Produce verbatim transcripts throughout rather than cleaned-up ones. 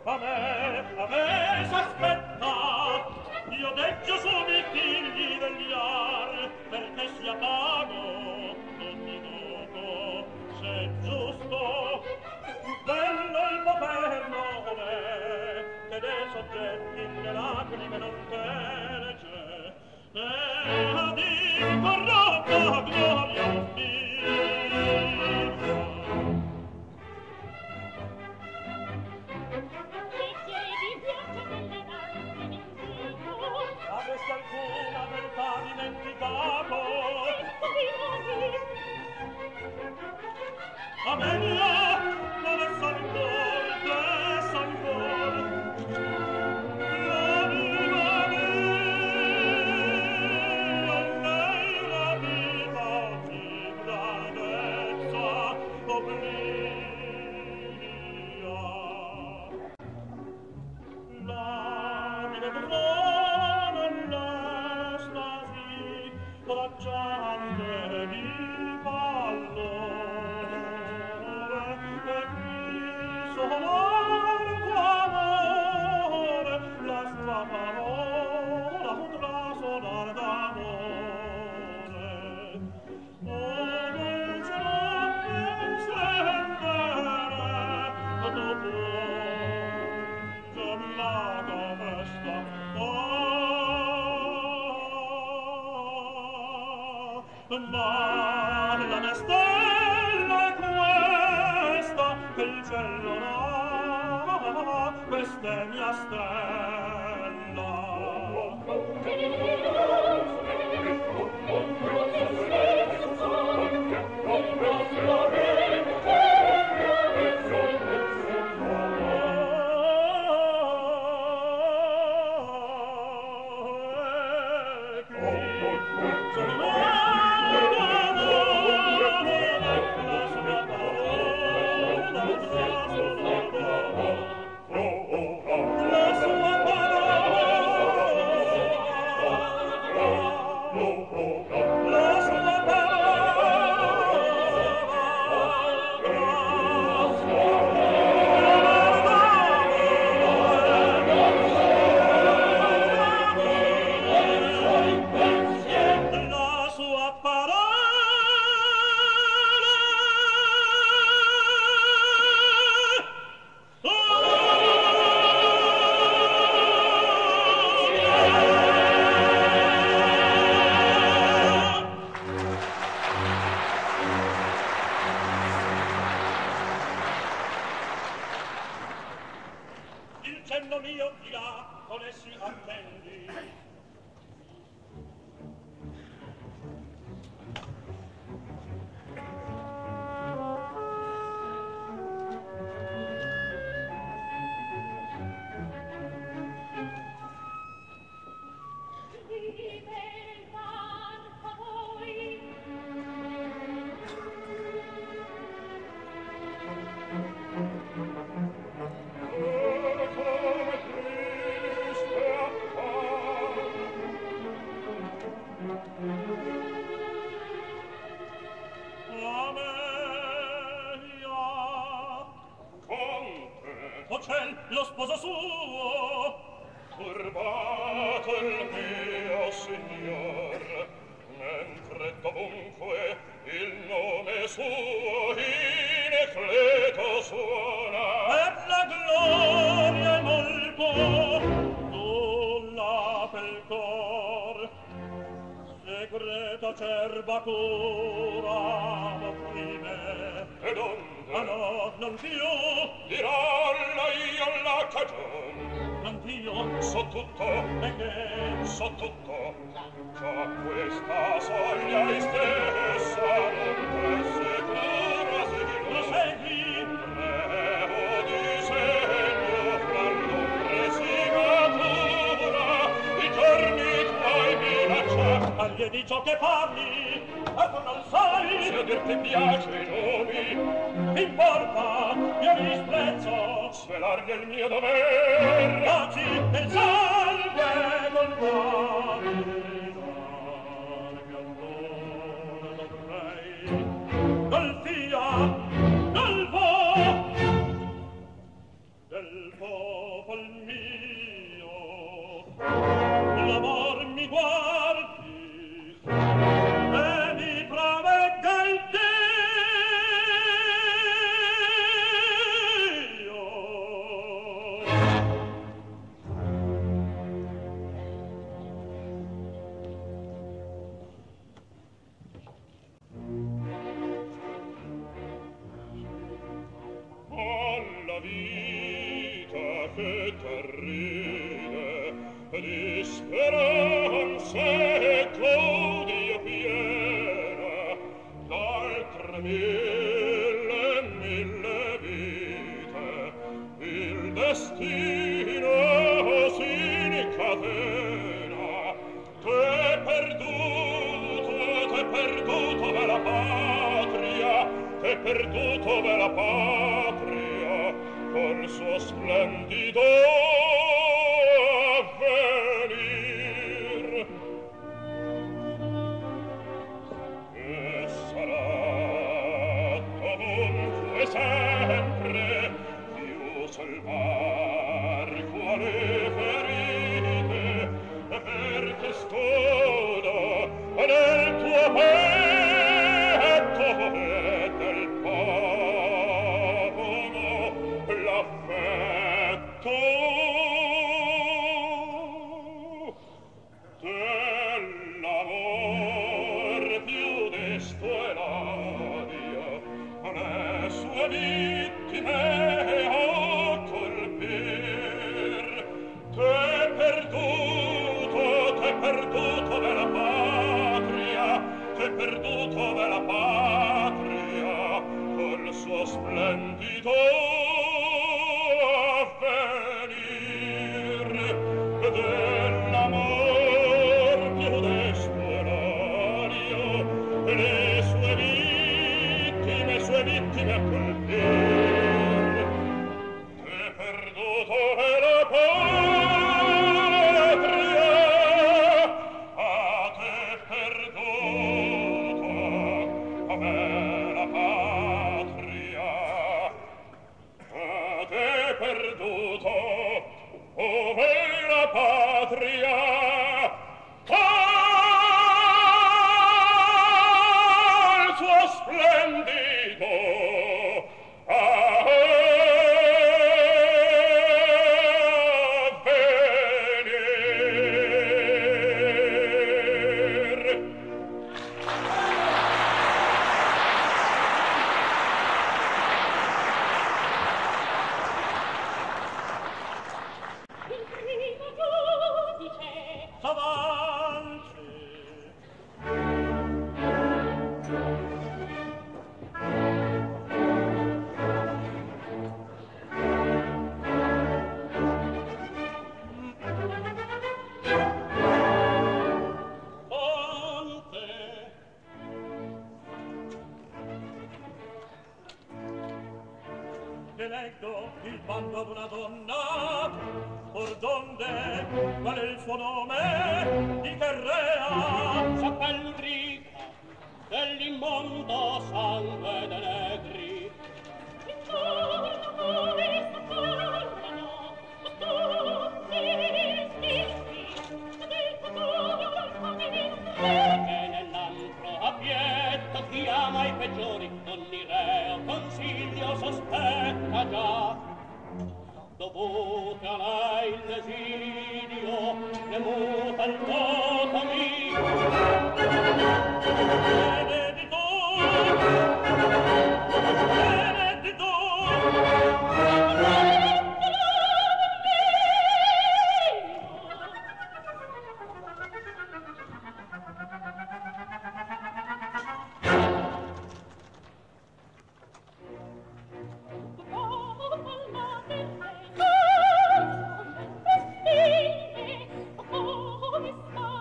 A me, a me s'aspetta, io deggio su mi figli vegliar, perché sia pago ogni dopo, se giusto. Bello il poverno com'è, che dei soggetti le lacrime non tegge, e a dir corrotta gloria figlia. Avresti alcuna verità dimenticato? Amelia, dove s'ancor, che s'ancor? L'anima mia, lei rapita di grandezza oblidia. L'abile d'uomo nell'estasi, bracciante di pallore, e qui sonor d'amore, la sua parola potrà sonar d'amore. Oh, dolce non stendere, dopo giornata festa, oh, ma la mia stella è questa, che il cielo ha, questa è mia stella. Lo sposo suo, turbato il mio signor, mentre dovunque il nome suo in ecleto suona. Per la gloria e molto nulla pel cor, segreta acerba cura m'opprime. E donde? Ah no, non più, diralla io la cagion. Non più, so tutto, e che? So tutto, già questa soglia è stessa, non t'è sicura se lo segui. Revo di segno fra l'ombre sigatura, i giorni tuoi minaccia. Agli di ciò che parli, e tu non sai. Se a dir ti piace i nomi, importa, io disprezzo svelargli il mio dover. Taci del sangue col cuore, larghi allora dovrei col fia del po del po popol mio, l'amor mi guardi e mi provegga il Dio. Alla vita che t'arride di speranze e d'odio piena, d'altre mille e mille vite il destino s'incatena. T'è perduto, t'è perduto bella patria, t'è perduto bella patria, col suo splendido avvenir. E sarà dovunque sempre più salvar quale ferite, perché scoda nel tuo petto e del popolo l'affetto dell'amor più desto e l'odio le sue vittime a colpir. T'è perduto, t'è perduto della patria, t'è perduto della patria, col suo splendido avvenir. Dell'amor più desto e l'odio le sue vittime, sue vittime a colpir. T'è perduto della patria, ah, t'è perduto della patria, ah, t'è perduto ove la patria, al suo splendido avvenir. Il primo giudice S'avanzi. Conte. Che leggo il bando ad una donna, or donde, qual è il suo nome, di che rea? S'appella Udrica, dell'immondo sangue de negri. intorno voi s'affondano tutti stessi del futuro Che nell'antro abbietto chiama i peggiori, ogni reo consiglio sospetta già. Dovute a lei l'esilio, ne muta il voto mio. Benedito, benedito, Oh,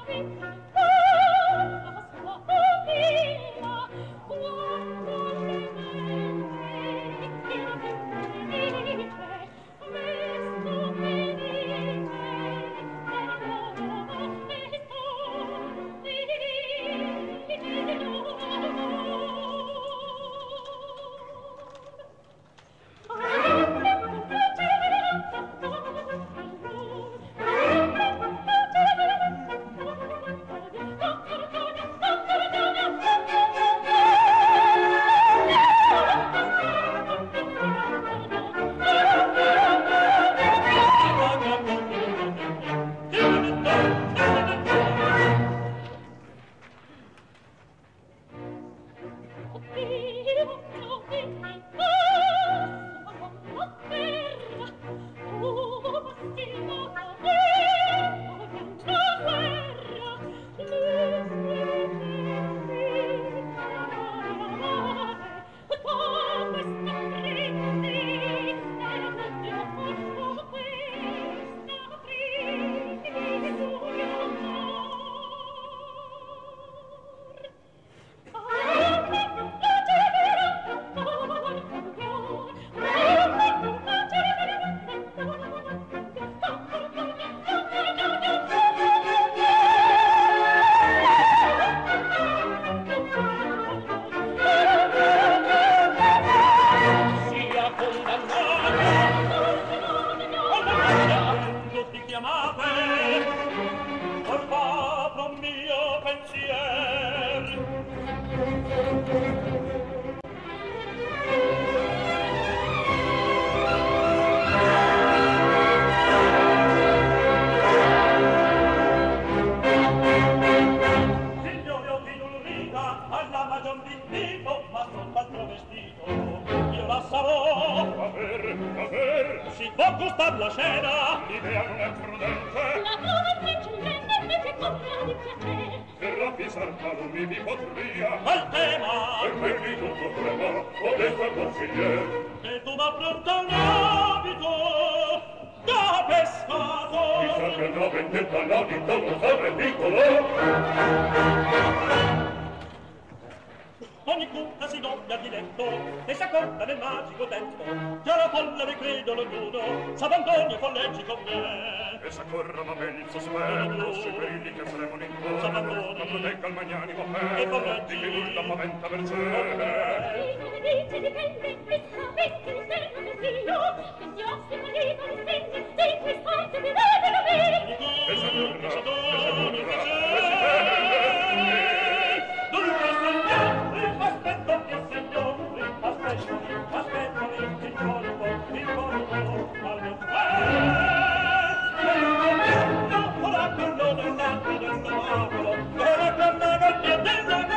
amate, or fa pro mio pensier. Signore, ho di Ulrica, alla magion vestito, ma sott'altro vestito, io la sarò. Aver, aver, Si può gustar la scena, l'idea non è prudente, La tua eccellente invece compra di piacere. per ravvisar calumi vi potria, al tema, per me di tutto trema, potesta consiglier. che tu m'appronta un abito da pescato. Chissà che no vendetta l'abito non sarebbe piccolo. Ogni cucca si doppia di letto e si accorda nel magico tetto. Già la folla vi credo l'ognuno, s'abbandoni e folleggi con me. E s'accorra ma ben il sospetto, sui perilli che fremono intorno, S'abbandoni. ma protegga il magnanimo E petto, folleggi. di che nulla paventa per sé. Chi ne dice dipende, e sapete un servo consiglio, che si ostica lì con le stelle, di quest'arte vi vede la me. E s'accorra, e s'accorra, e si Dunque signor, aspetto che signor, aspetto, aspetto il corpo, il corpo, al mio no, la collo dell'acqua del novacolo, e la canna gabbia della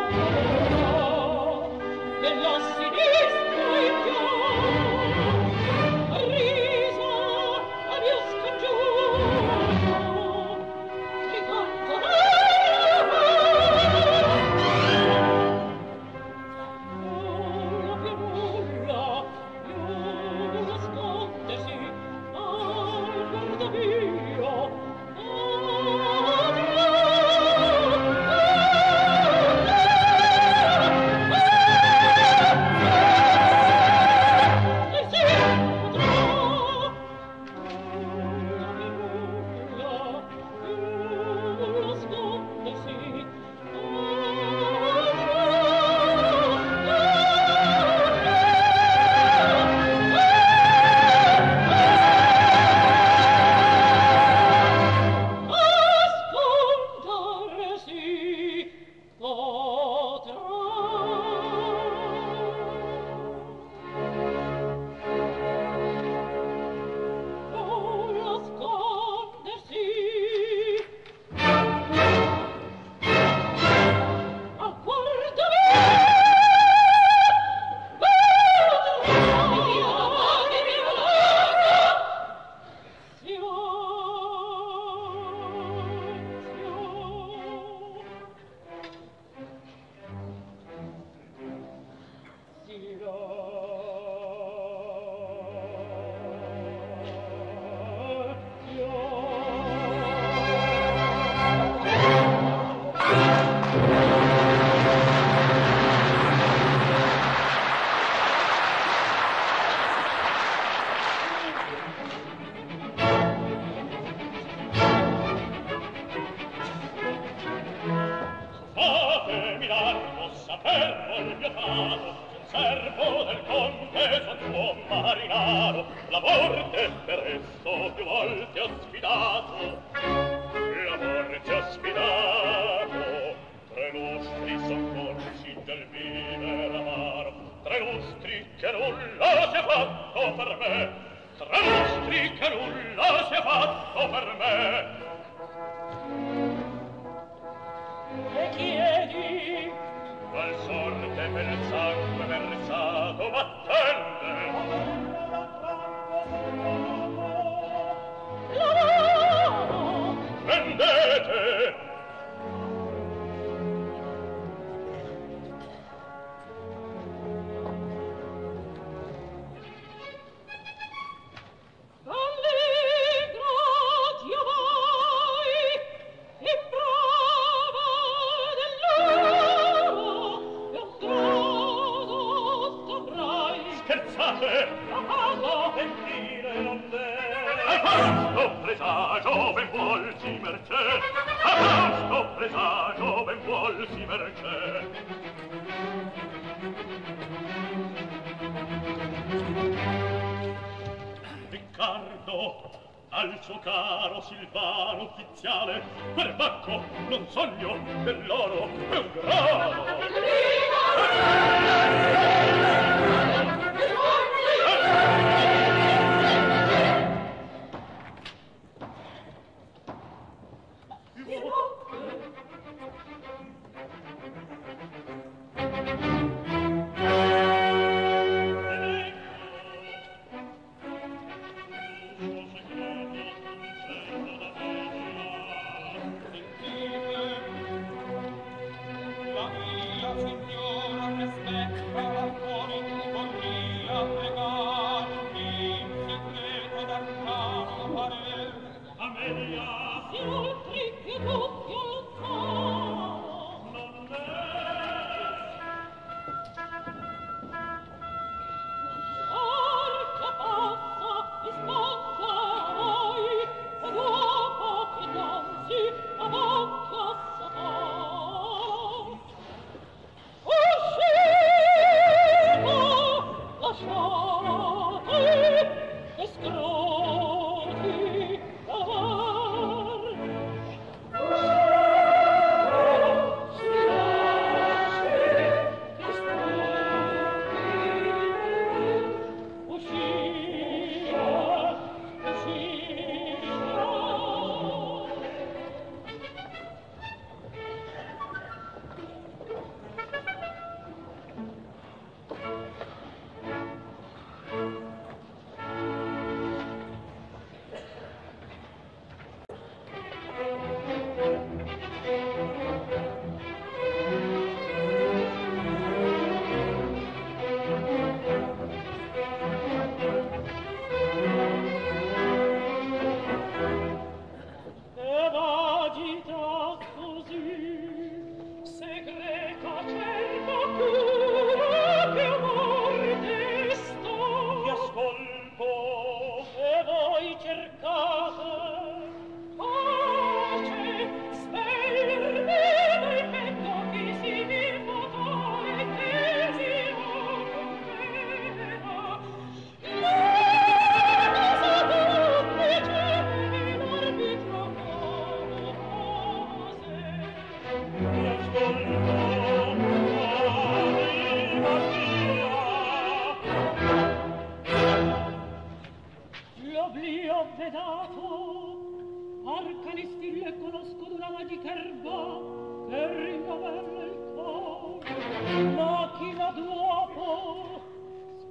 La mia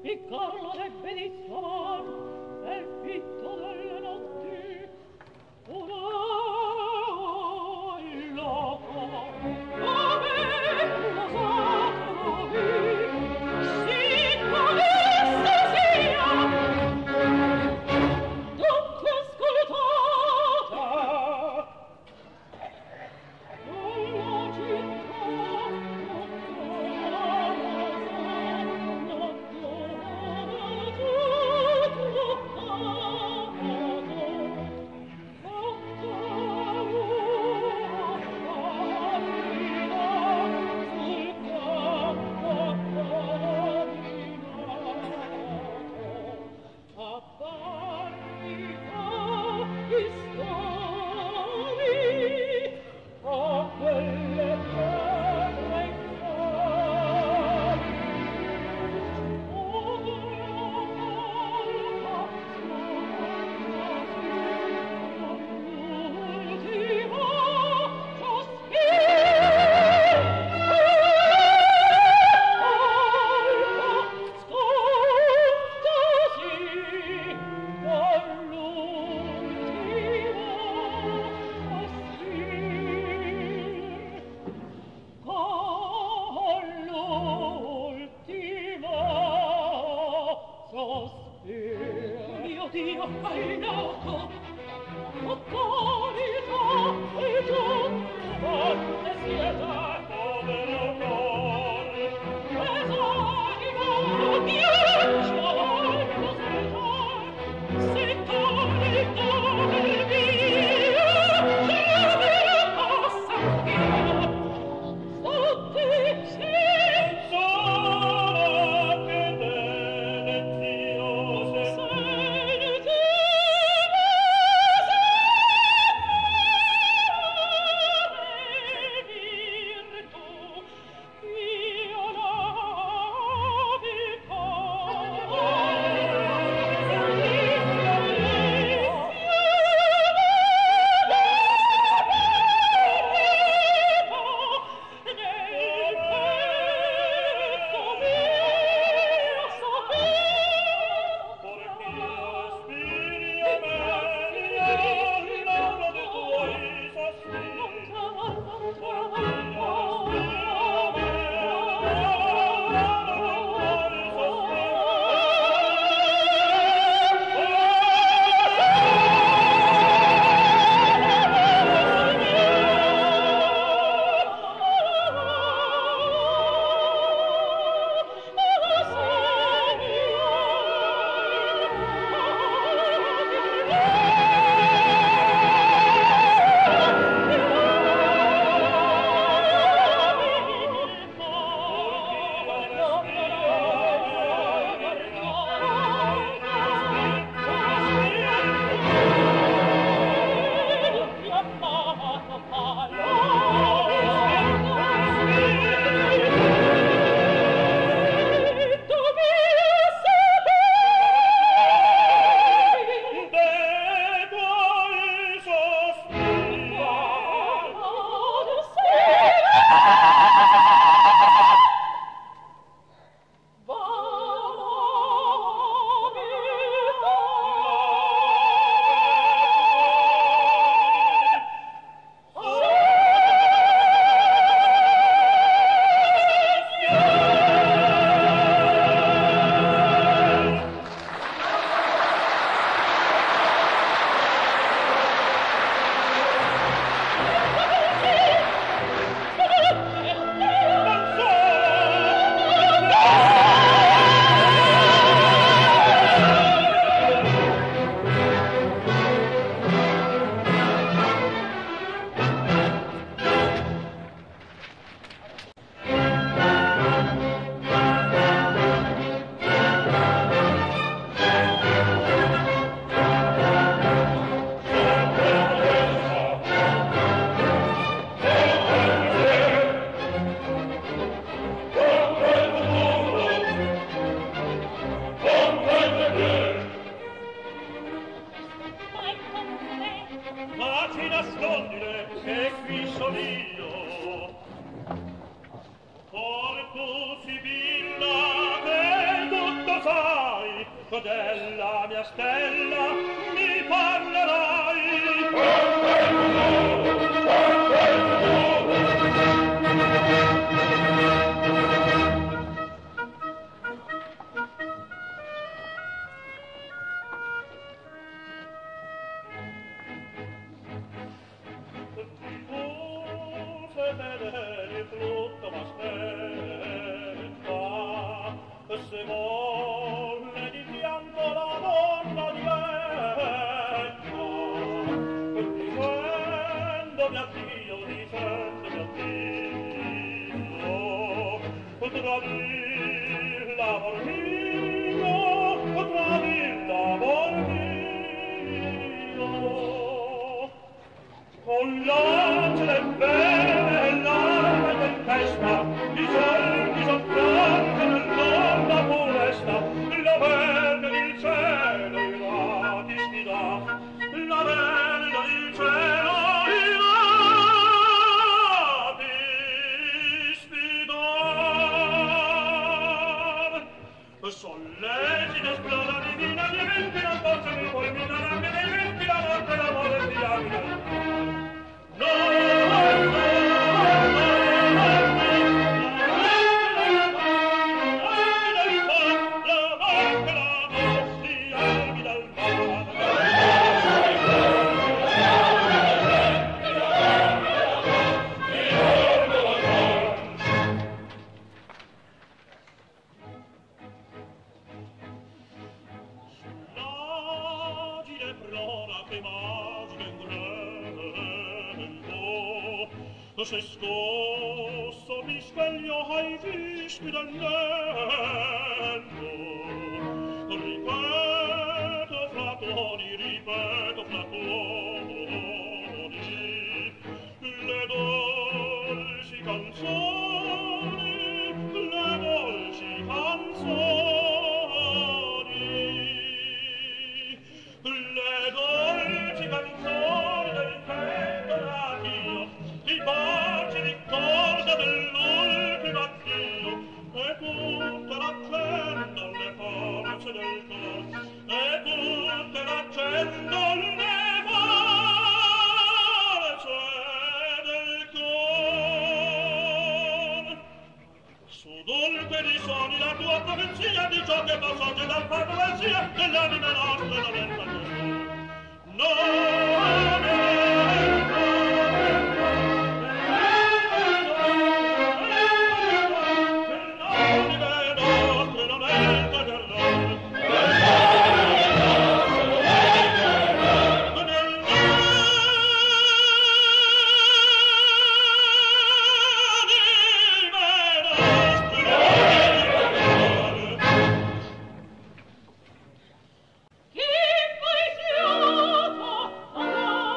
Carlo debbe di suon nel fitto delle notti una il loco dove lo satrovi si volesse sia dunque ascoltate alla città Senza della mia stella mi parlerai. Se volle di fianco la donna diventa, dicendomi addio, dicendomi addio, tradir l'amor mio, tradir l'amor mio, con l'angelo e bene e l'arma in testa, i soldi soffranti nell'onda foresta, la bella del cielo i rati sfida, la bella del cielo i rati sfida. Solleciti esploda divina, diventi la forza mi fulmina, la mia diventi la morte, l'amore di amina. No, no, no, no. Se scosso mi sveglio ai fischi del letto, ripeto fratoni, ripeto fratoni, le dolci canzoni, le dolci canzoni, le dolci canzoni del petto d'addio, i baci di corda dell'ultimo addio, e tutte l'accendono le forze del cor, e tutte l'accendono le forze del cor. Su dolce di soni la tua profezia di ciò che non sorge dal fantasia dell'anima nostra non è fantasia. No, no, Chi poi si ama, ama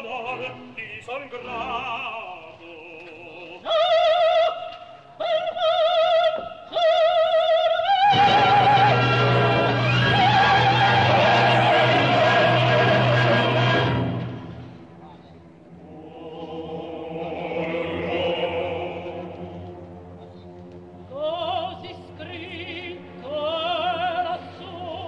d'onor ti son grato. Così scritto era su.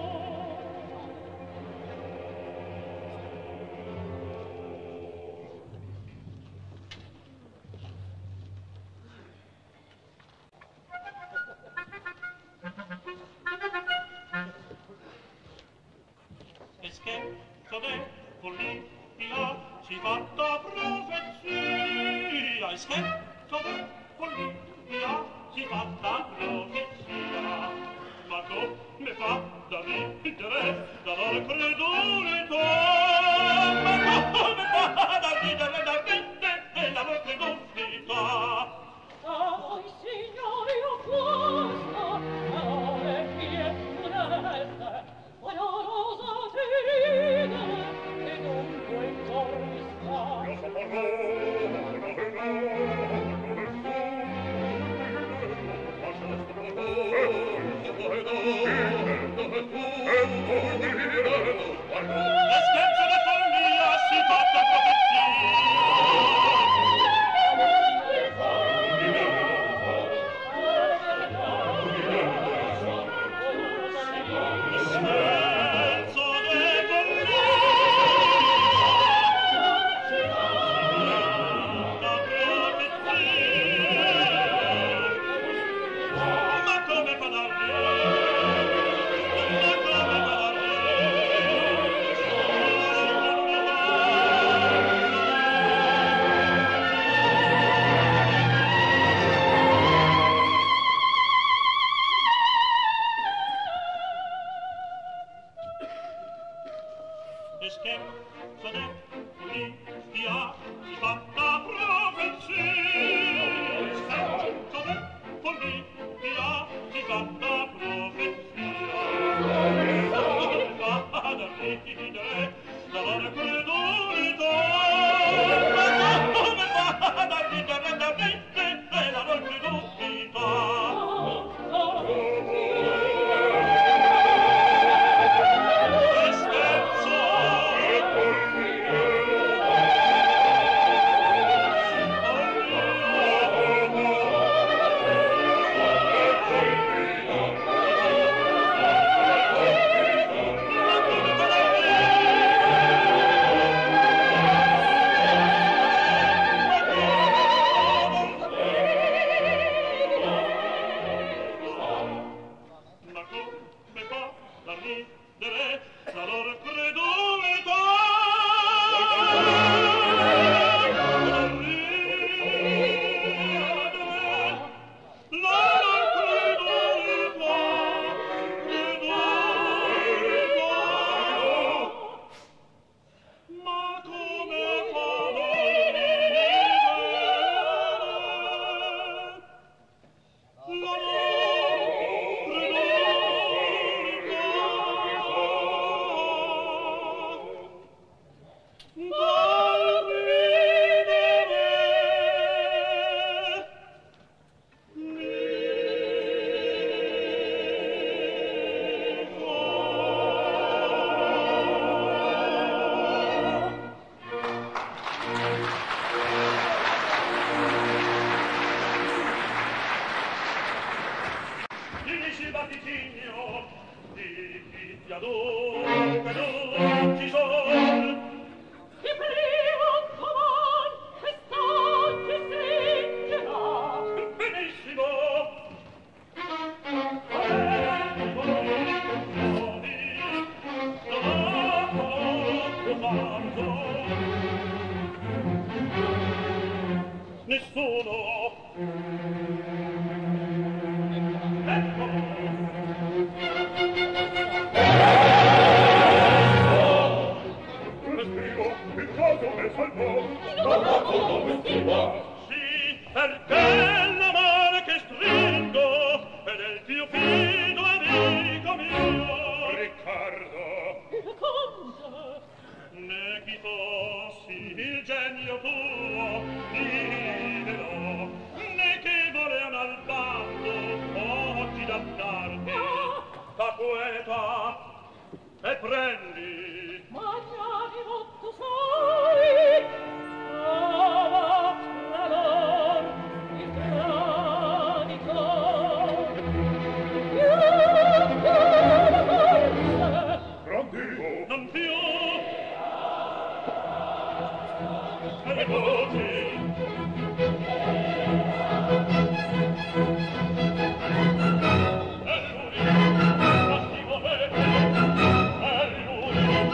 E scherzo de follia si fatta profezia, e scherzo de follia si fatta profezia, ma come fa da ridere da non credulità, ma come fa da ridere da ridere da non credulità. Ai signori ho questo, alle mie purezze, onorosate ridere, e dunque in cor mi sta. Io so parlo, e scherzo di follia si fatta profezia. E scherzo de follia si fatta profezia, e scherzo de follia si fatta profezia, come fa da ridere da non credulità, ma come fa da ridere da ridere da non credulità. Finisci il vaticinio di chi ti adora, non ci son. Che prima coman quest'oggi stringerà. Benissimo. Adesso muovi, dopo lo fanno. Nessuno. Ecco. queta e prendi Magnani tu sai, trova l'amor, il tradito. Io la forza, Prontivo non più e così è lui, ma si volete è lui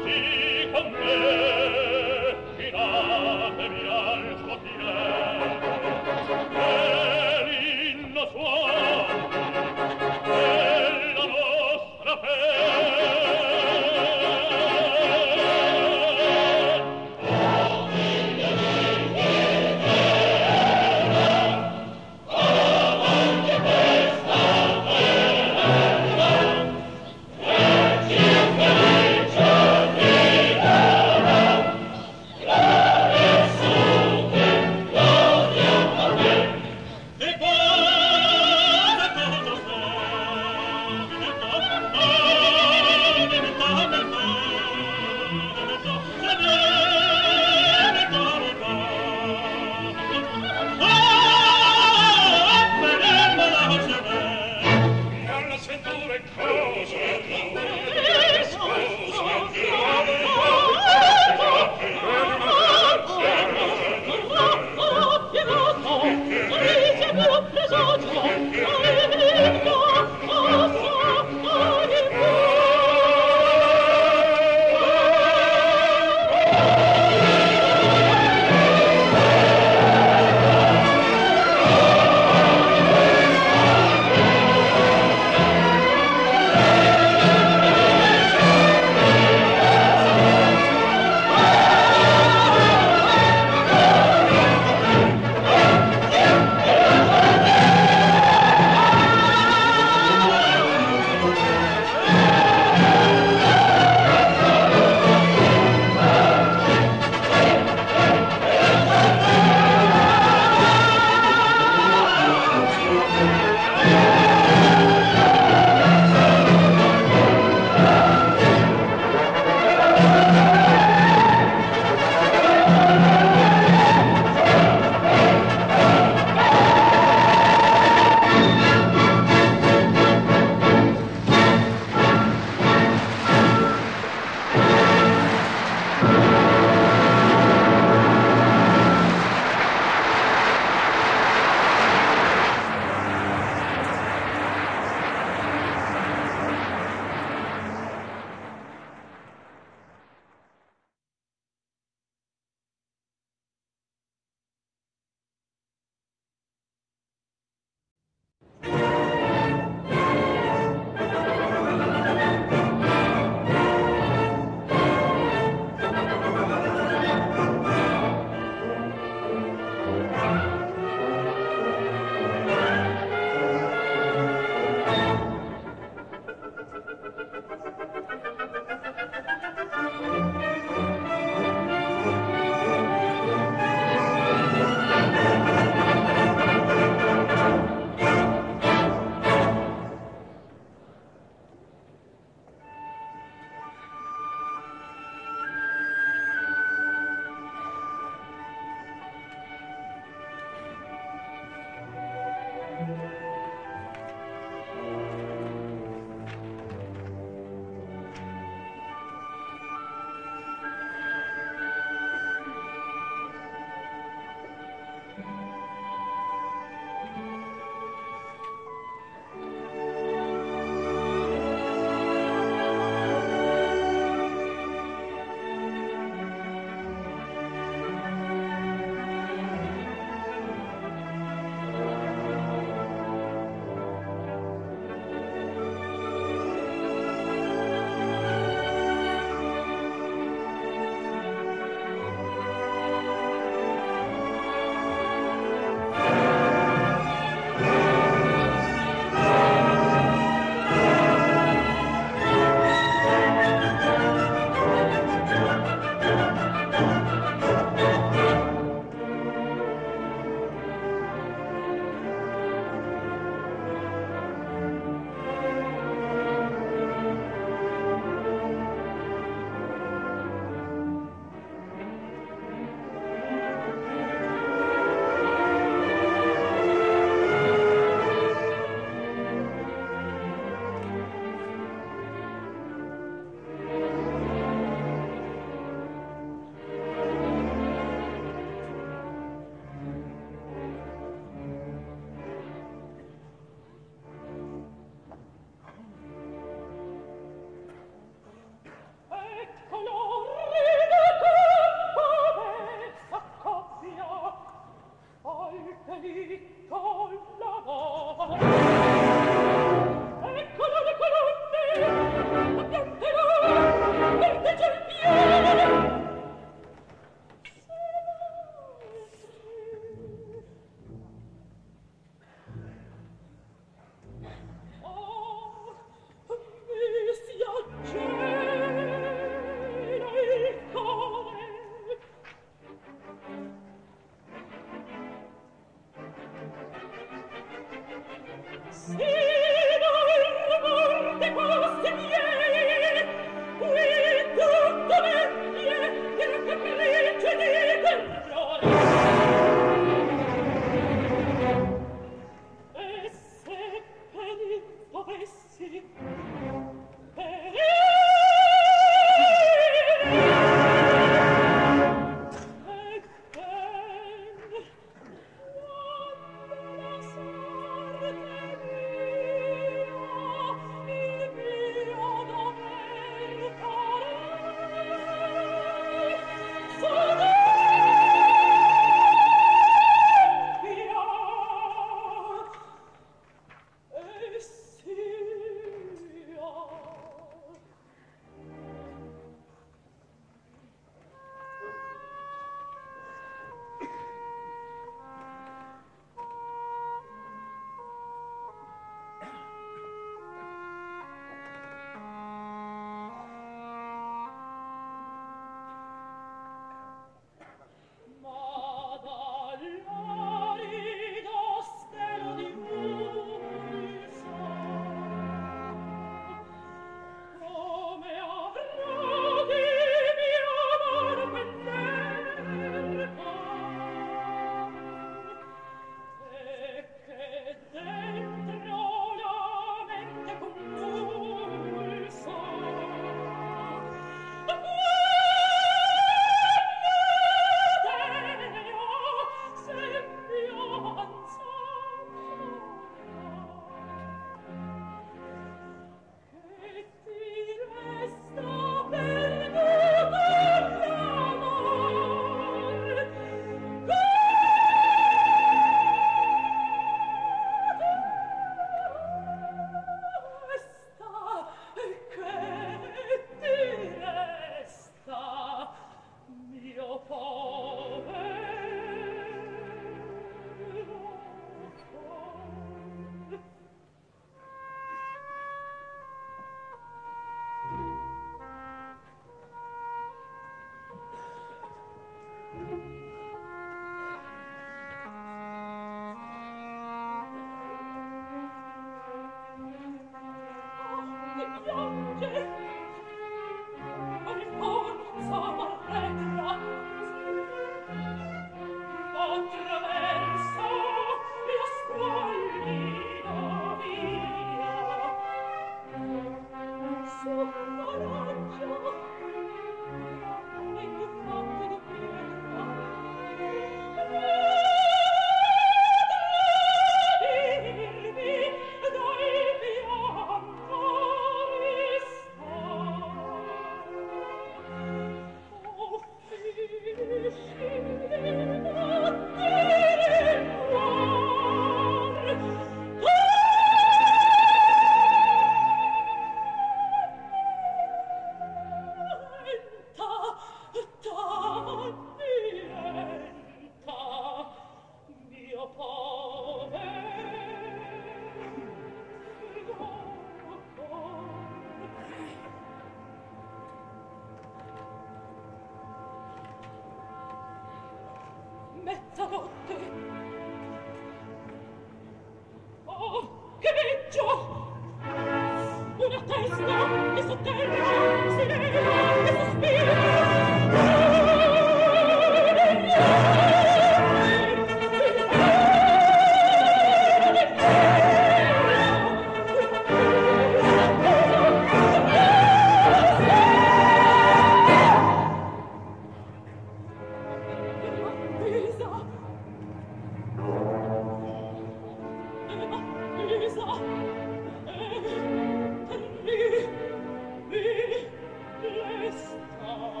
Resta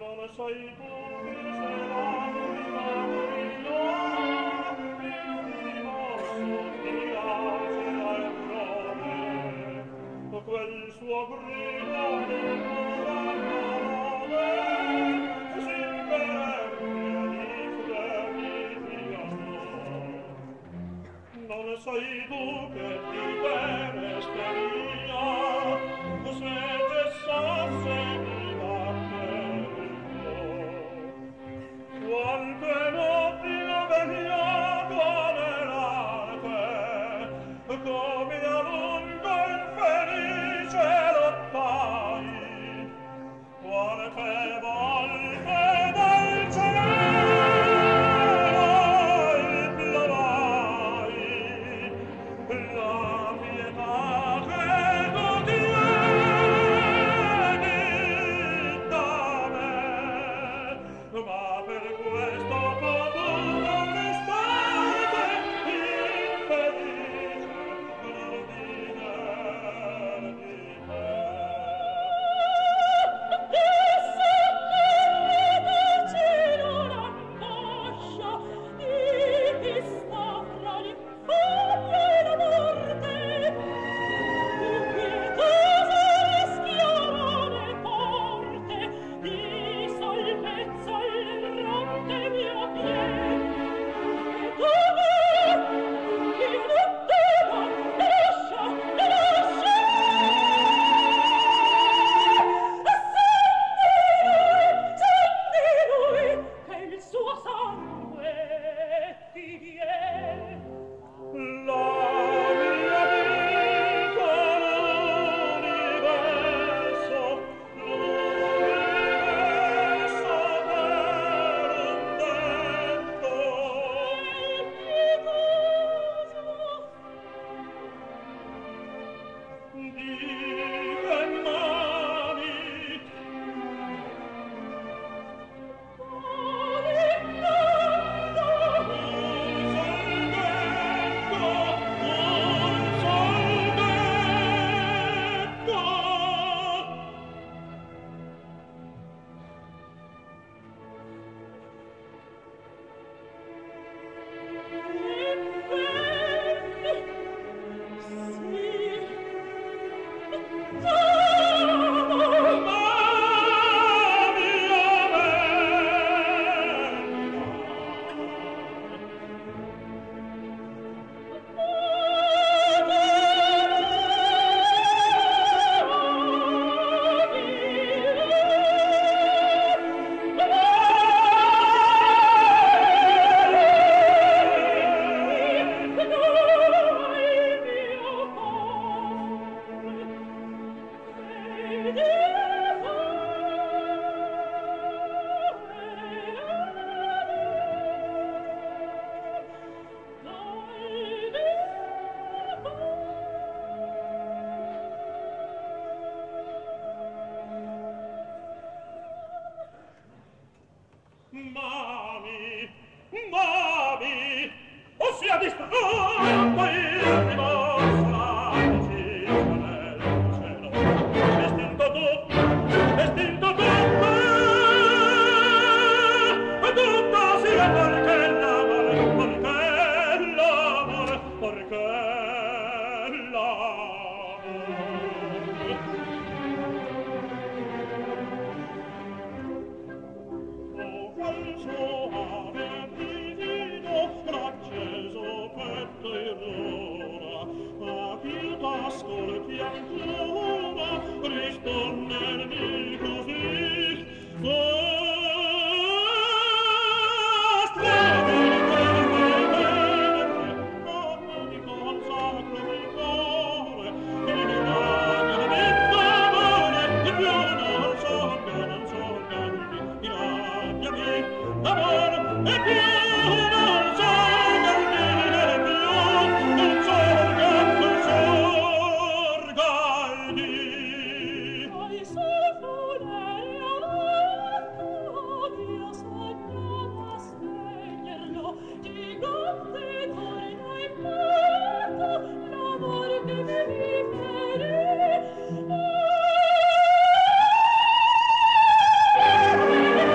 Thank you.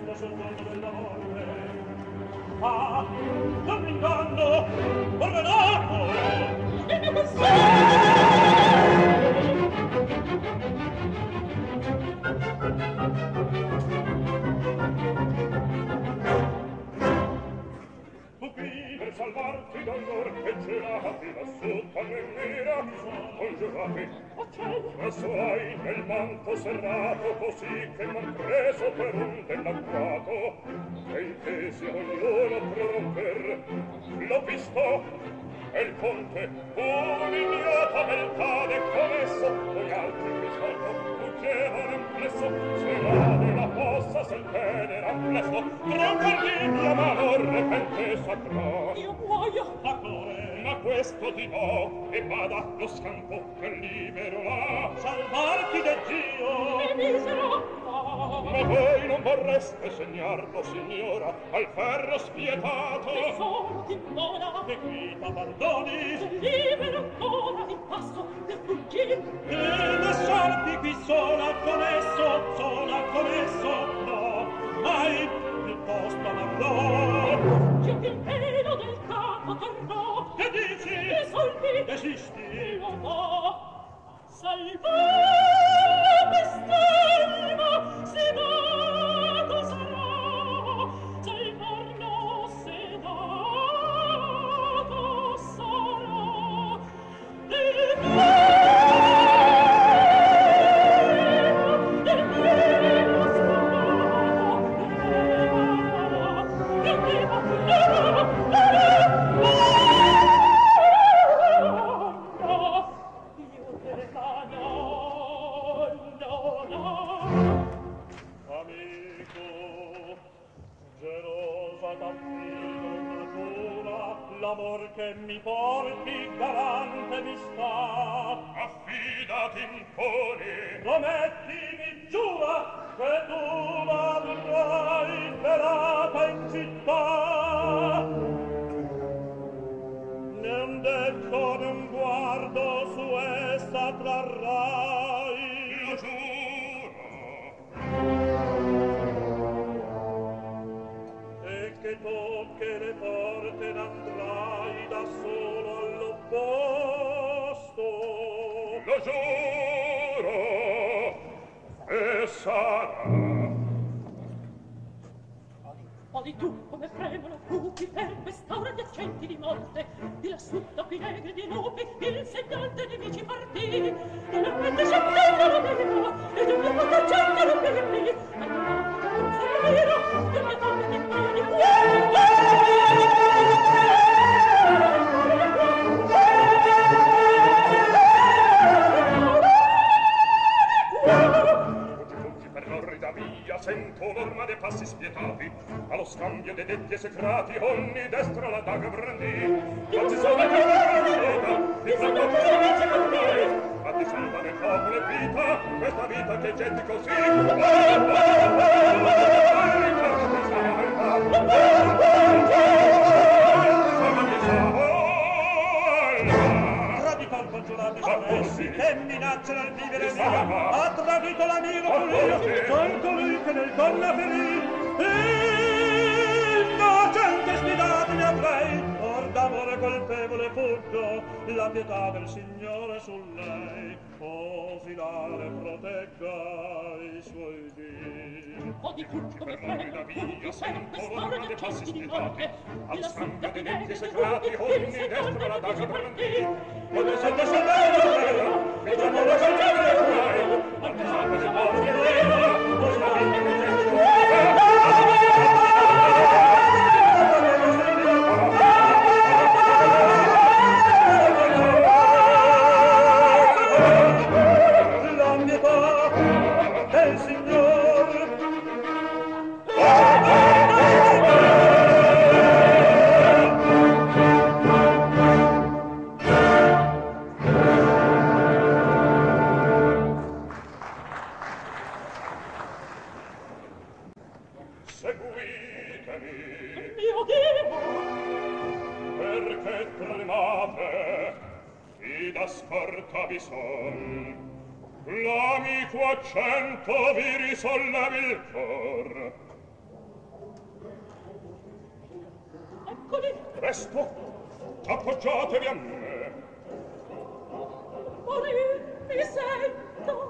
funesto soggiorno della morte. Ah, non mi inganno, ordenato! E mi consiglio! Per salvarti dall'or che gelati lassù con nemmira, congiurati, presso hai nel manto serrato, così che m'han preso per un dell'agguato, e intesi ognuno proromper. L'ho visto, e il conte, un'ignota beltade commesso, poi altri mi svolto, fuggevano implesso, se vade la fossa, se il bene era plesto, tronca lì mia mano repente satrò. Io muoio! Accore, ma questo ti do, e vada lo scampo che libero là, salvarti del Dio. E misero! Ma voi non vorreste segnarlo, signora, al ferro spietato? Che sono timona! Che qui t'abbandoni? Se libero ancora il passo per fuggire! E lasciarti qui sola commesso, sola commesso, no, mai piuttosto amarrò. Io che il pelo del capo tornò! Che dici? I soldi! Esisti? Lo do! Salvate, stelma, sedato sarà, salvarlo sedato sarà, del vero, del vero sparato, del vero, del vero, l'amor che mi porti garante mi sta. Affidati imponi, promettimi, giura che tu l'avrai verata in città. Né un detto né un guardo su essa trarrai. Lo giuro. E che tocche le porte n'andrai da solo all'opposto. Lo giuro, e sarà. Odi tu come fremono cupi per quest'ora di accenti di morte, di lassù dopo negri di nubi, il segnal dei nemici partiti, e la mente scettella la vera, e del mio poter gente non perdi, ma il mio non sarà vero, del mio torno di piedi. Sento l'orma dei passi spietati, allo scambio dei detti esecrati, ogni destra la daga brandì. Ma ci sono le vita, ti fanno pure cambiare, ma ti salva nel popolo e vita, questa vita che getti così. Radical congiurati promessi che minacciano il vivere mio, ha tradito l'amico Giulio, son colui che nel donna ferì, innocente sfidati ne avrei, or d'amore colpevole fuggo, la pietà del Signore su lei, o filare protegga i suoi dì. O di tutto per me, da via, sento quest'ora l'orma di dei passi accenti di spietati, morte, al di lassù scambio dei dopo detti negri di esecrati, nubi, il ogni segnal destra la dei daga nemici brandì. partiti, Quando sento salvare la vera, e già non lo salvare mai, ma ti salva del popolo e via, questa vita che getti la pietà del Signore. Seguitemi. mio Dio, Perché tremate, chi da scortavi son, l'amico accento vi risollevi il cor. Eccoli! Presto! Appoggiatevi a me! Morir, mi sento!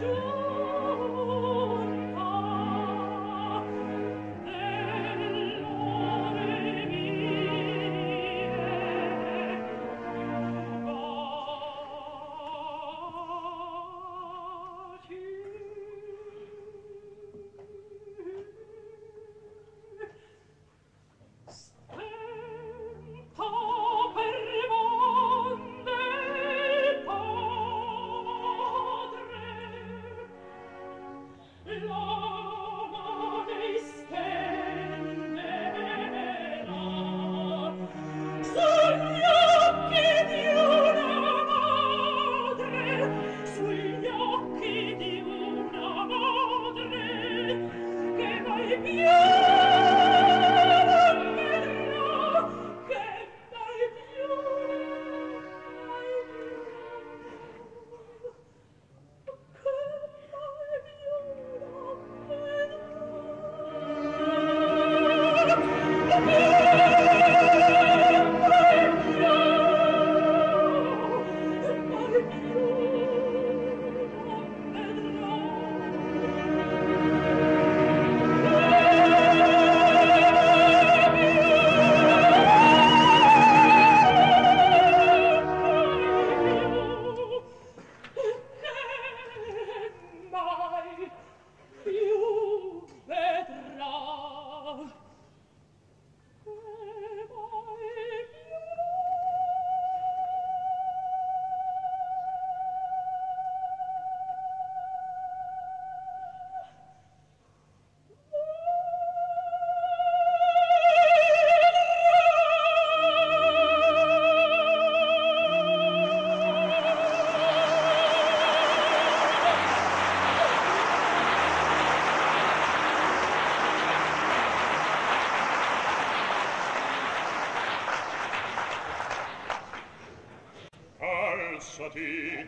alzati,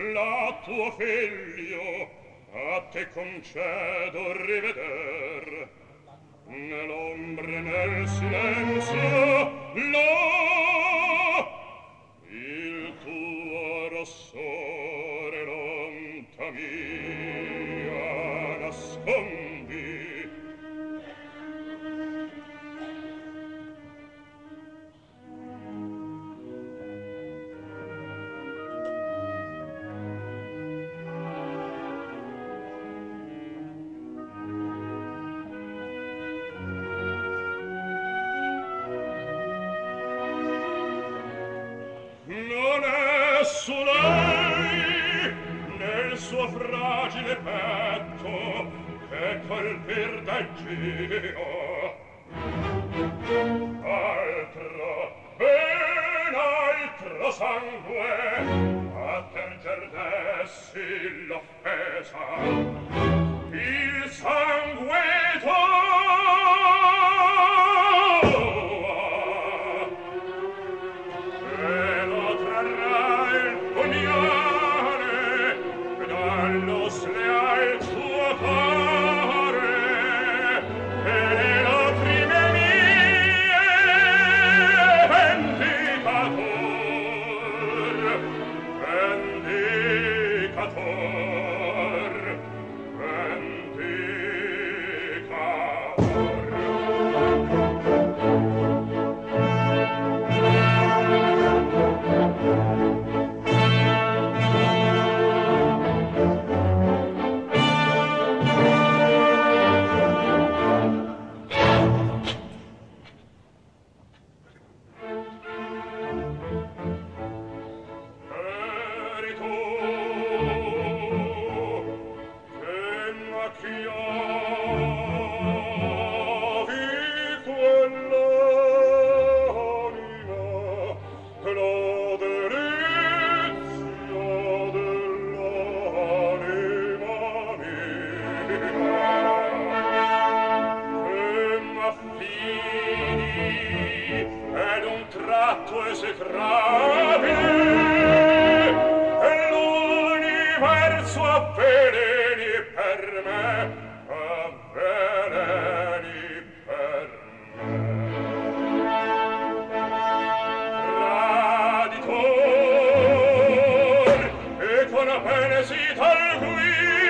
la tuo figlio a te concedo riveder. Nell'ombre, nel silenzio, là, il tuo rossore lonta mia nascondi. Non è su lei, nel suo fragile petto, che colpir del Dio. Altro, ben altro sangue, a terger dessi l'offesa. Il sangue tuo Traditor, e con apene si tal qui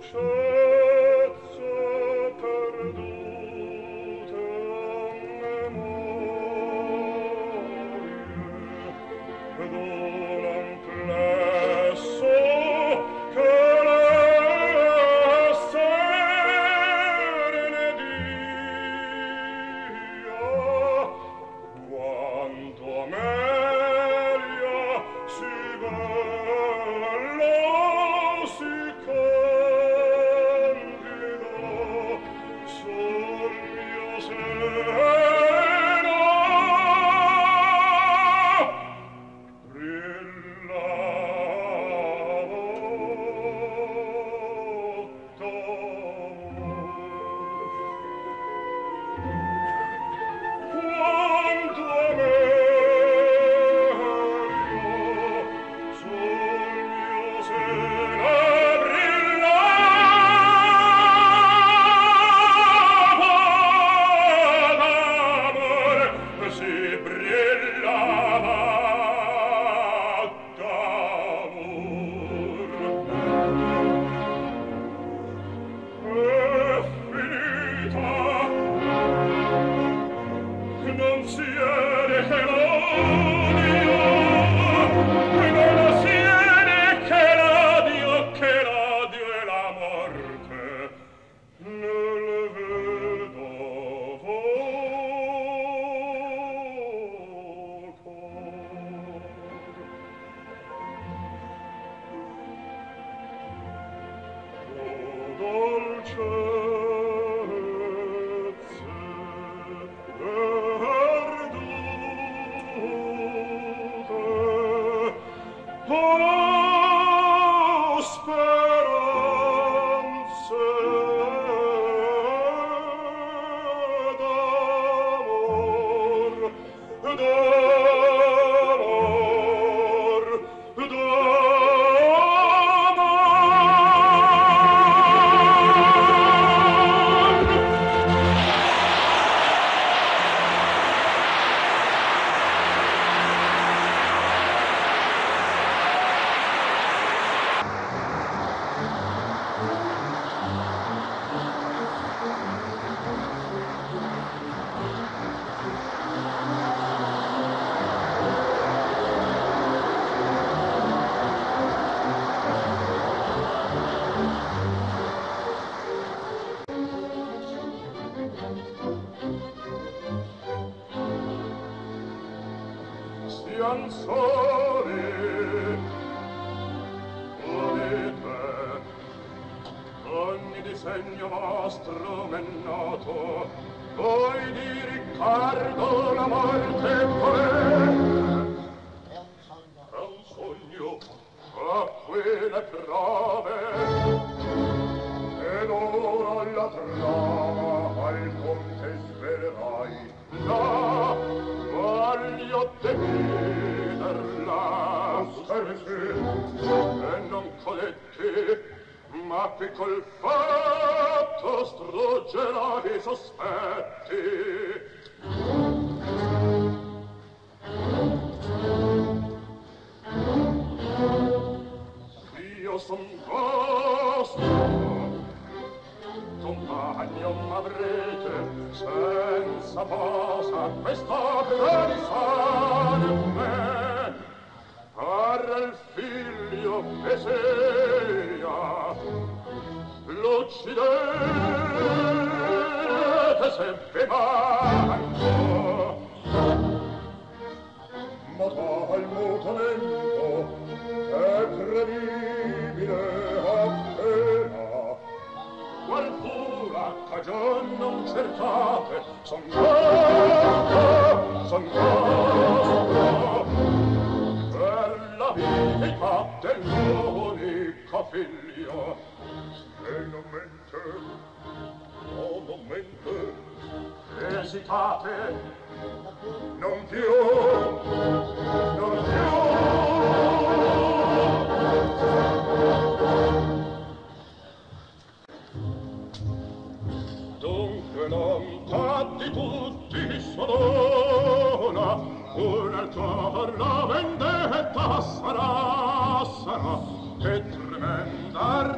Sarà, sarà, che tremenda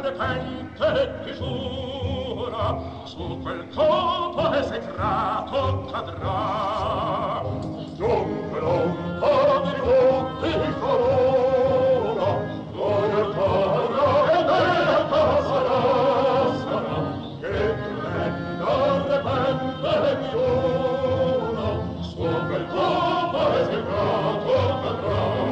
repente chiusura su quel colpo esecrato cadrà. Dunque lontano di tutti corona, lontano e netta sarà, sarà, che tremenda repente chiusura su quel colpo esecrato cadrà.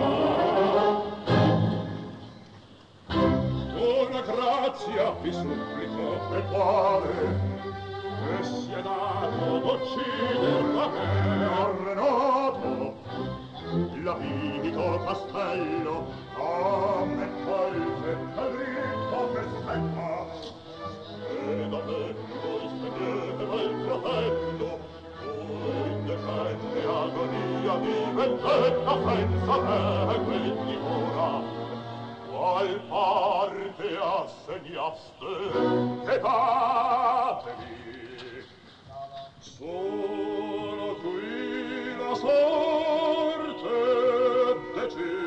Una grazia vi supplico, e quale? Che sia dato d'uccider a me ordenato l'abito castello a me colse a dritto che spetta e da me voi spegnete il fratello voi indecente agonia di vendetta senza me quindi ora qual parte assegnaste che fatevi sono qui la sorte decide.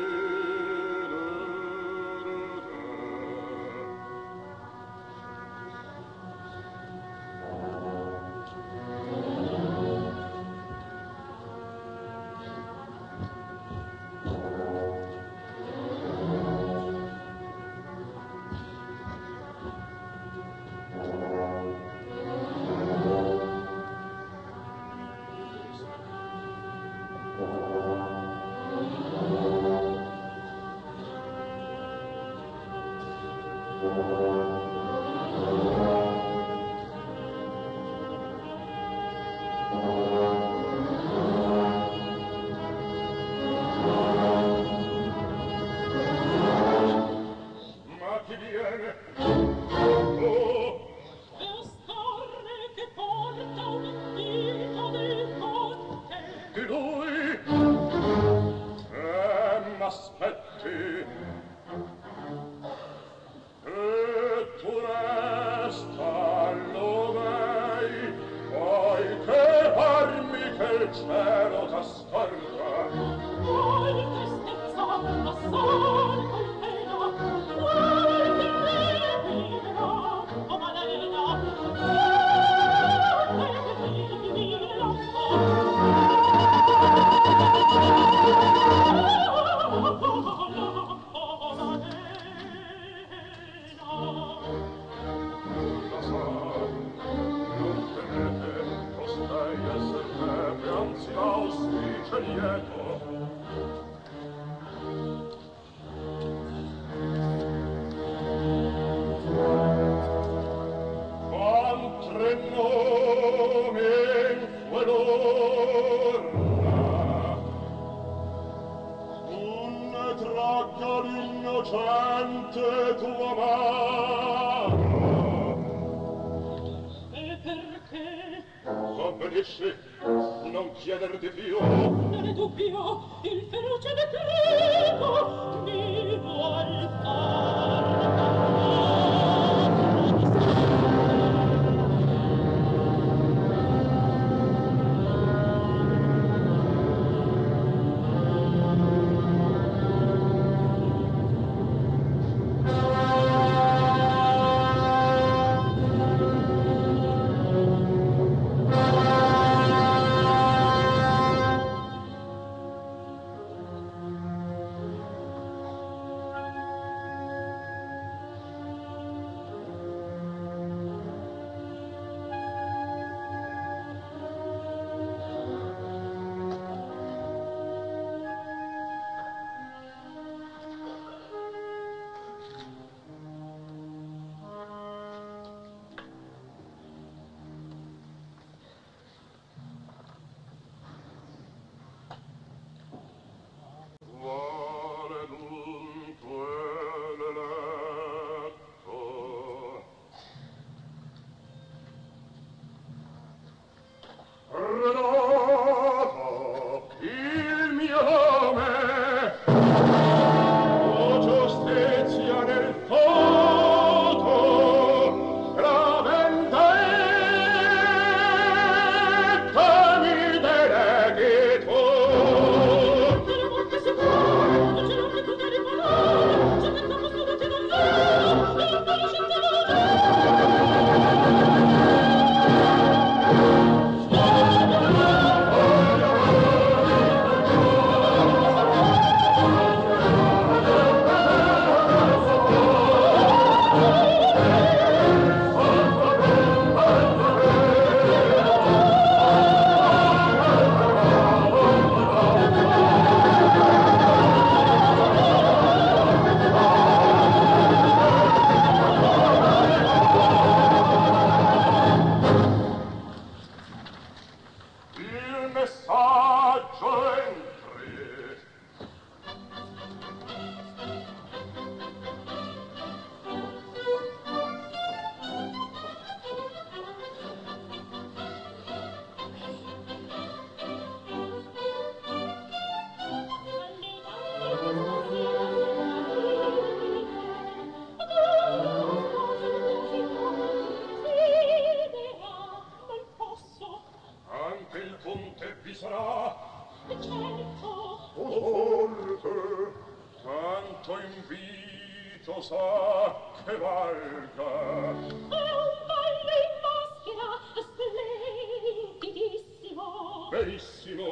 questo invito sa che valga. È un ballo in maschera splendidissimo. Benissimo.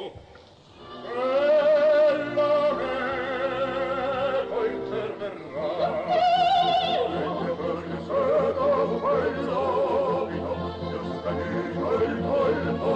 Ella meco interverrà. E che per sé da quel solito giusta dica il colpo.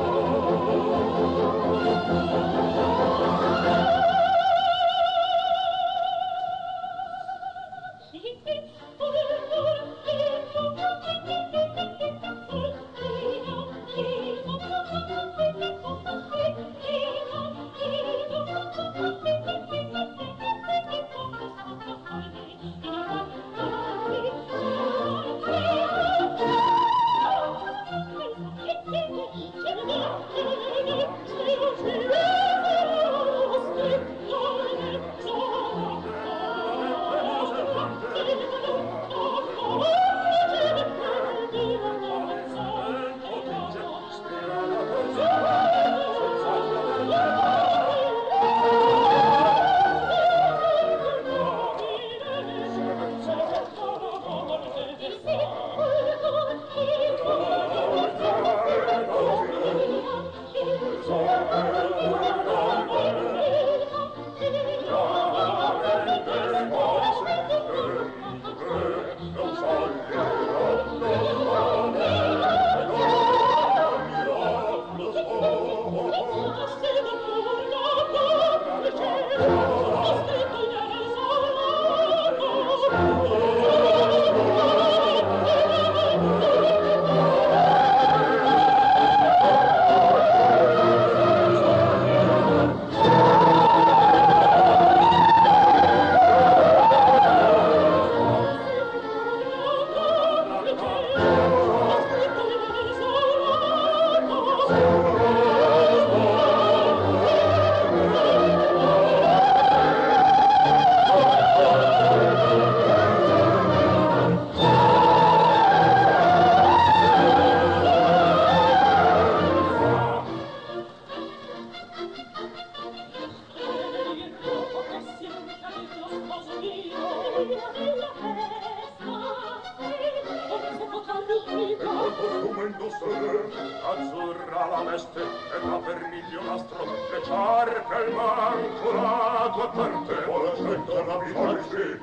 Azzurra la veste e da vermiglio nastro, le ciarpe il manco la tua parte, o la scelta la vivarsi.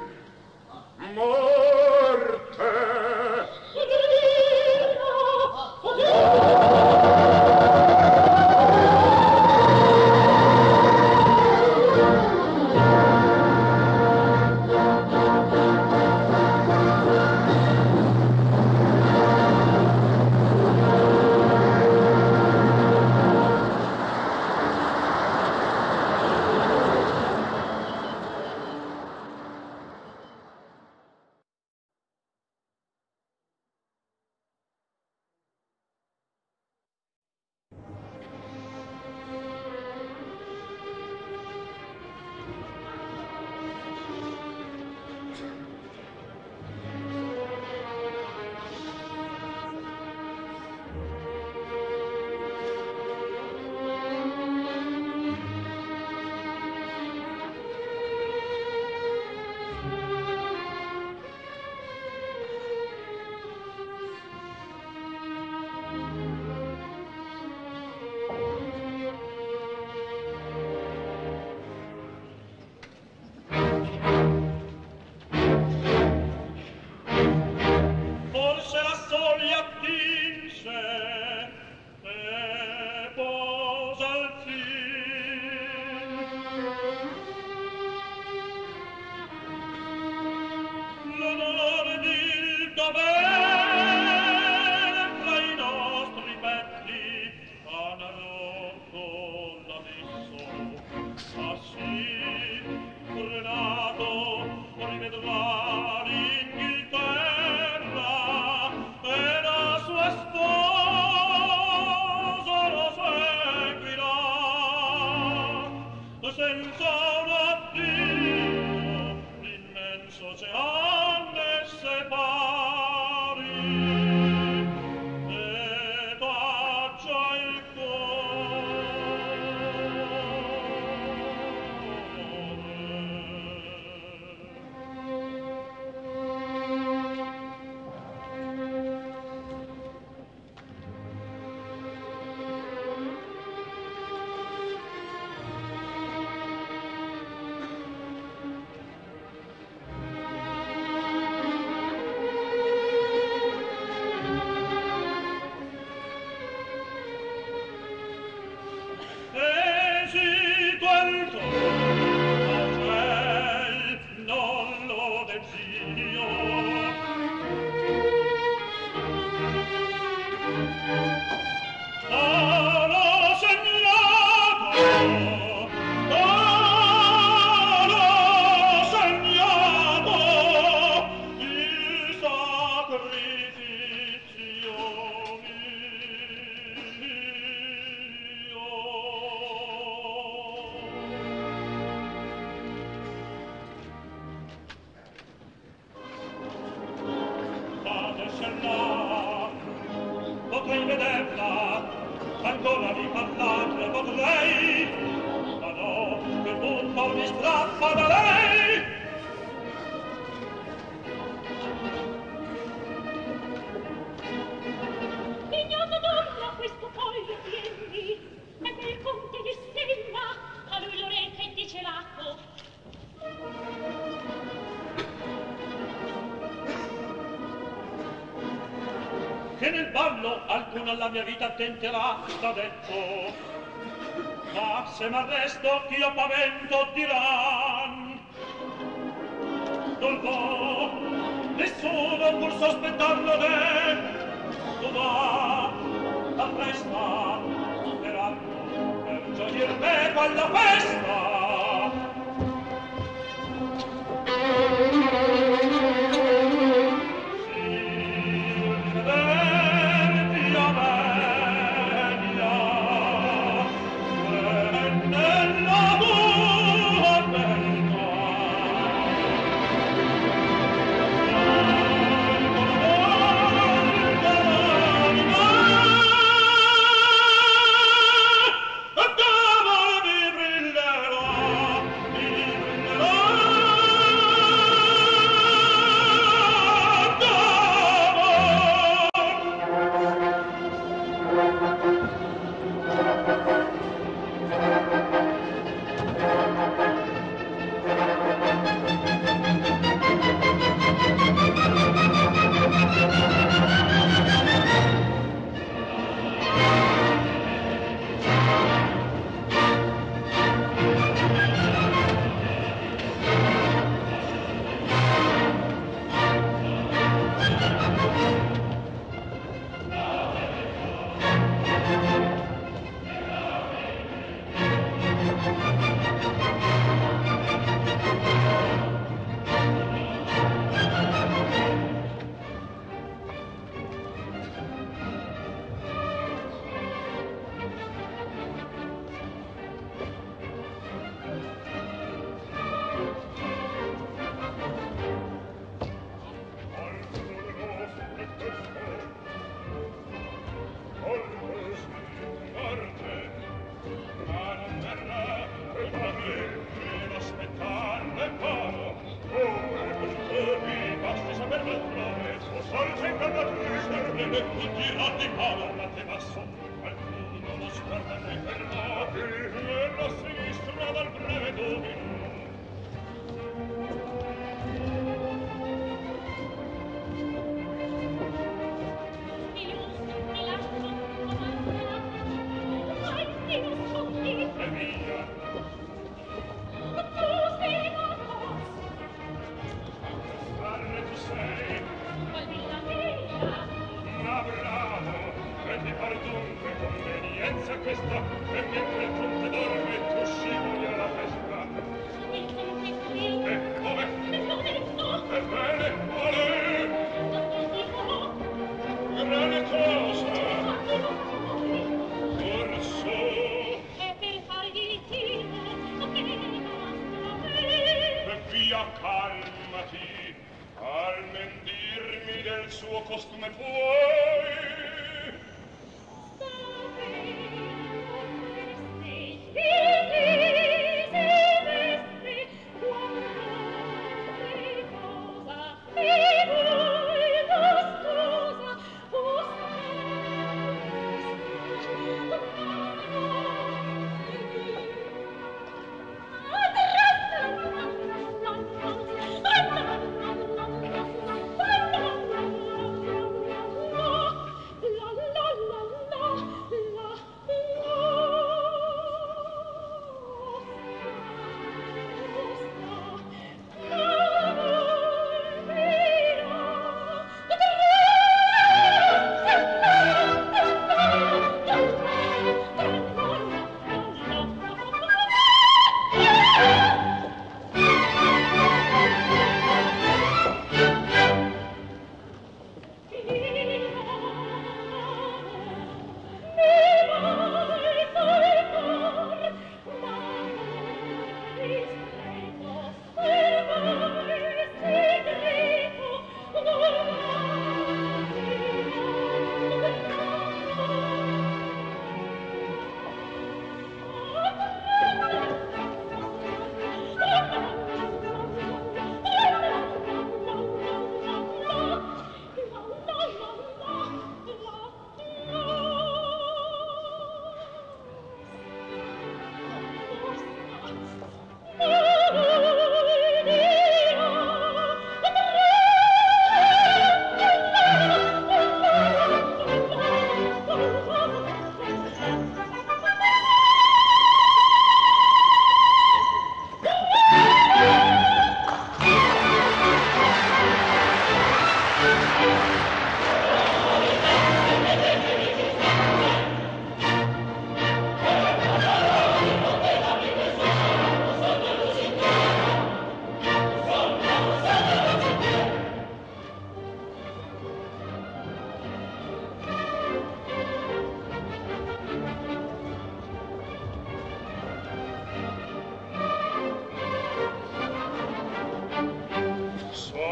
Morte! corteggio. Oro segnato, oro segnato, il sacrificio mio. Fatescela, potrei vederla, ancora di parlarne potrei, ma no, che tutto mi strappa da lei. Ignoto donna questo foglio tieni, è che il conte di Senna, a lui l'orecchia e dice l'atto. Che nel ballo alcuno alla mia vita tenterà, t'ha detto, ma se m'arresto ch'io pavento diran. Non vo, nessuno pur sospettarlo de, tu va, t'arresta, speranno per gioir meco alla festa.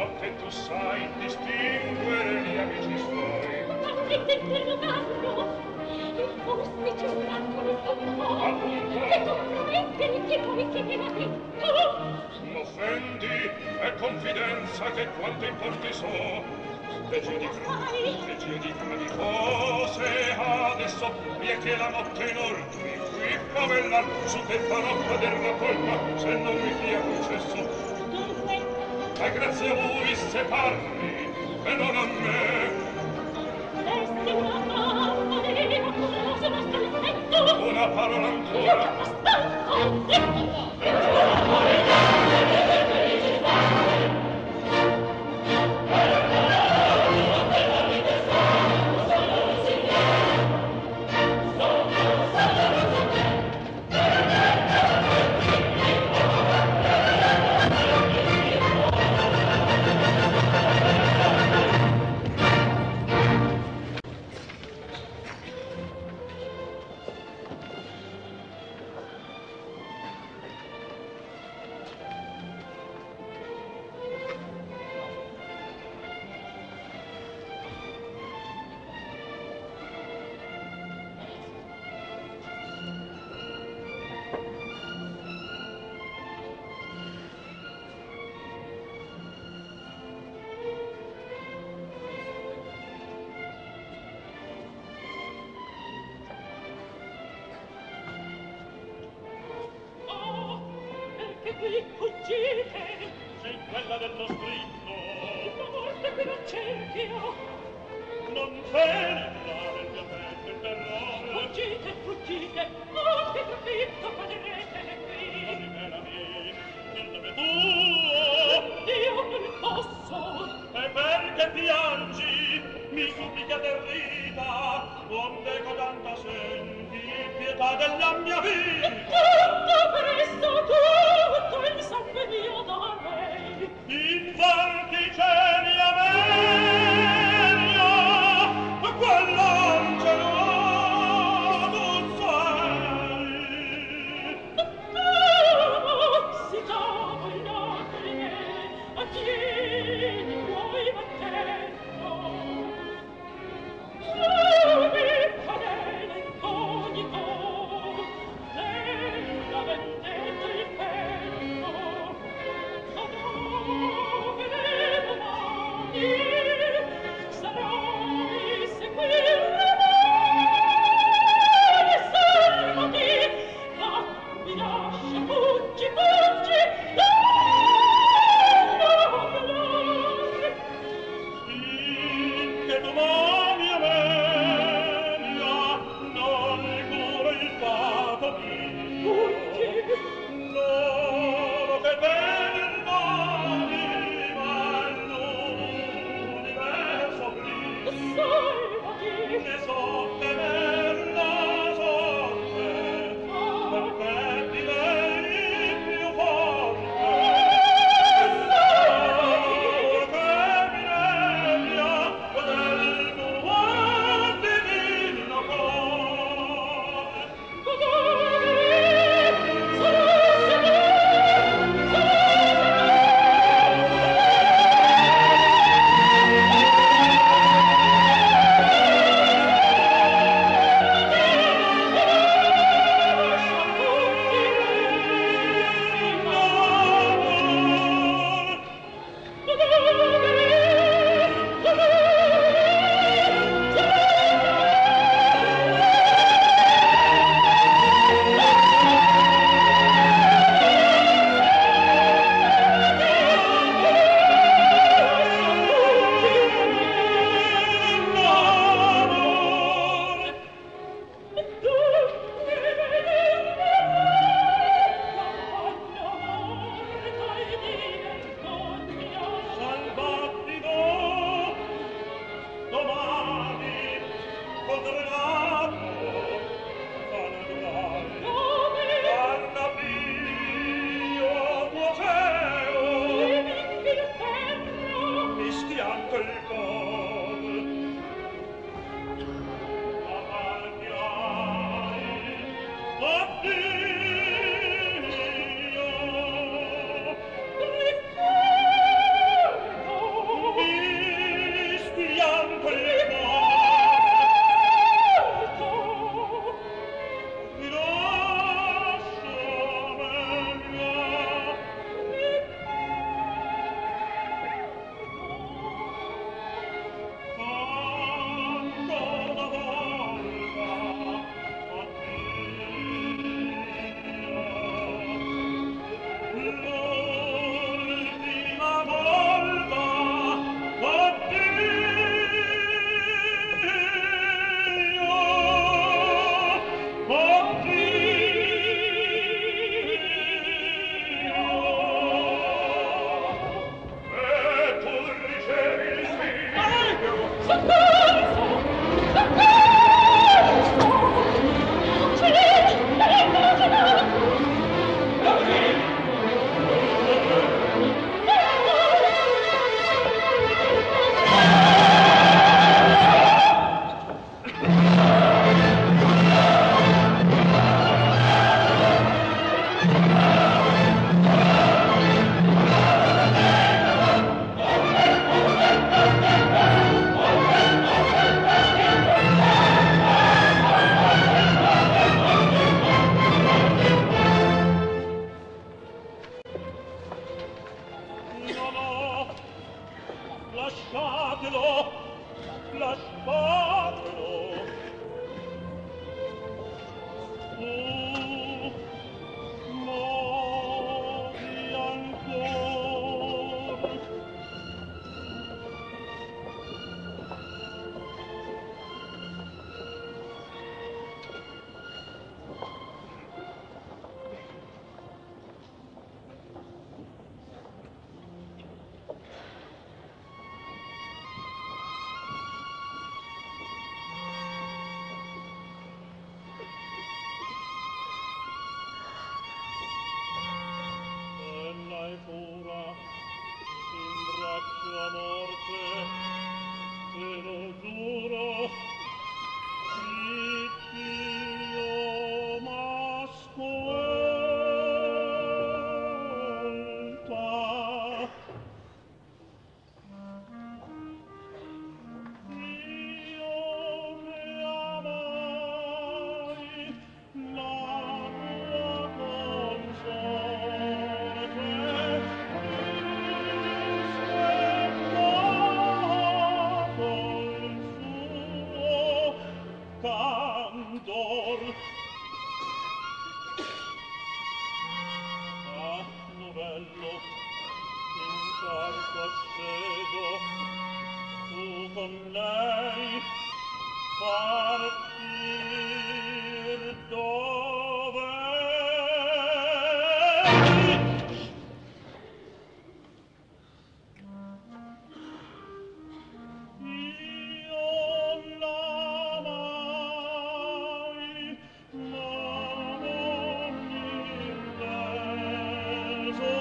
notte tu sai distinguere gli amici suoi. Ma che te lo danno? Il fusti c'è un altro mi fa. Appunto. E tu prometti che poi che me la detto. M'offendi, è confidenza che quanto importi so. E giudica, e giudica di cose adesso, mi è che la notte inoltre qui favellar su che farò cader la colpa se non mi fia concesso. Dunque? La grazia voi se parli e non a me. Resti una mamma nera con la rosa nostra al petto. Una parola ancora. Stanco! Qui fuggite! Sei quella dello scritto. La morte qui non cerchia! Non fericolare il mio petto il terrore. Fuggite, fuggite! Oh, che profitto padrete qui! Non rivelami il nome tuo. Io non posso! E perché piangi? Mi supplica territa, onde codanta senti pietà della mia vita. Tutto presto, tutto il sangue mio darei. Infanti cieli Amelia, quell'angelo non sei. Oh, si chiama il lacrime, a chi di vuoi battendo? Su mi fadele incognito, della vendetta il petto, a dove lasciatelo, lasciatelo. Tu mori ancor. La morte, te lo giuro, Dio m'ascolta. Io che amai la tua consorte, candor. Ah, novello, in carco asceso, tu con lei partir dovevi. Io l'amai, ma non illeso,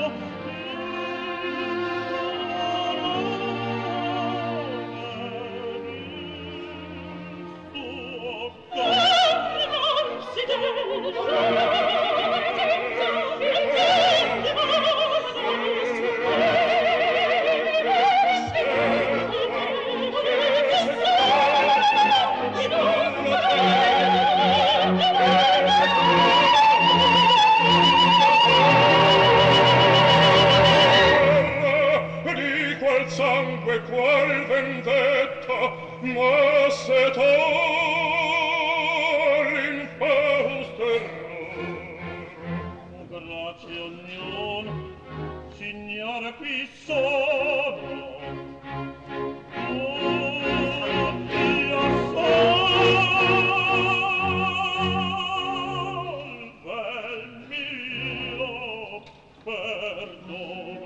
di qual sangue, qual vendetta, ma se tu l'infausto error. Grazie ognuno, signora, qui sono. Dio salve il mio perdono.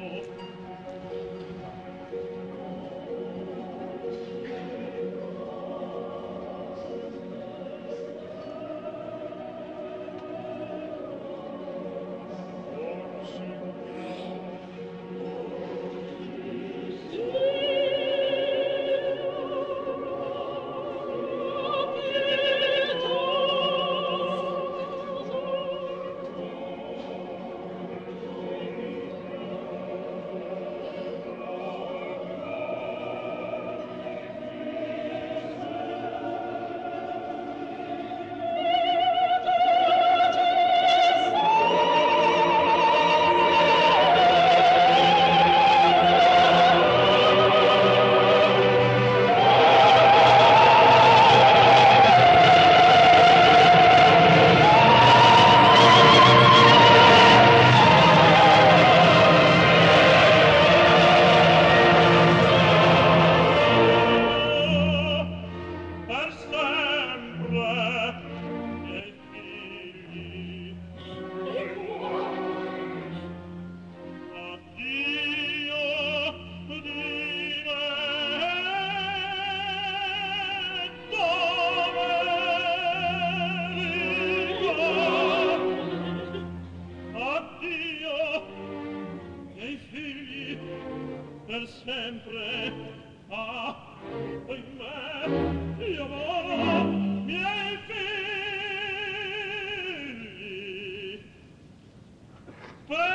Per sempre, ah, ahimè, io avrò miei figli. Per